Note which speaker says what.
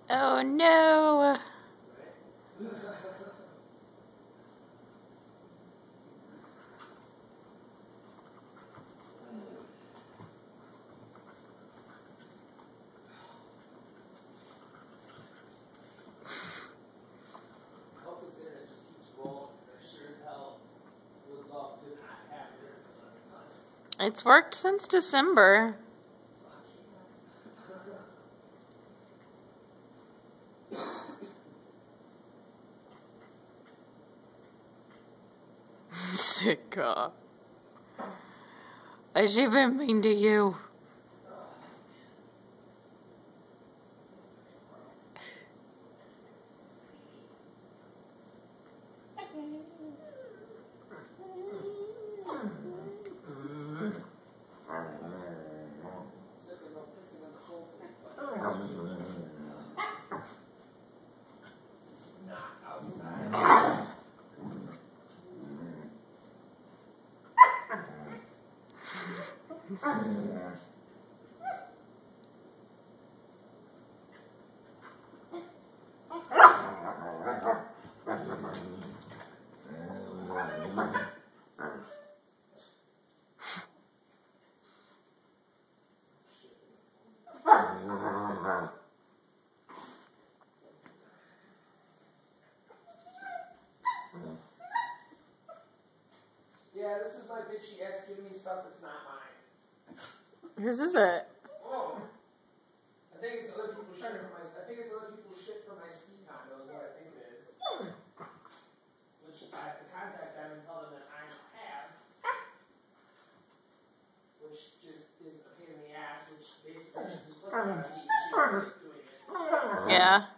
Speaker 1: Oh no! It's worked since December. Sick God. Has she been mean to you?
Speaker 2: Yeah, this is my bitchy ex giving me stuff that's not mine.
Speaker 1: Whose is it?
Speaker 2: Oh. I think it's other people's shit from my ski condo is what I think it is. Which I have to contact them and tell them that I don't have. Which just is a pain in the ass, which basically should just put them on me. Doing it.
Speaker 1: Yeah.